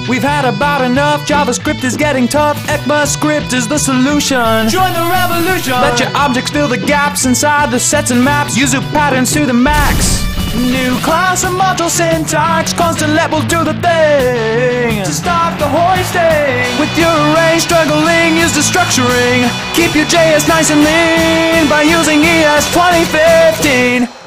We've had about enough. JavaScript is getting tough. ECMAScript is the solution. Join the revolution. Let your objects fill the gaps inside the sets and maps. Use loop patterns to the max. New class and module syntax. Constant let will do the thing. To start the hoisting. With your array struggling, use the structuring. Keep your JS nice and lean by using ES 2015.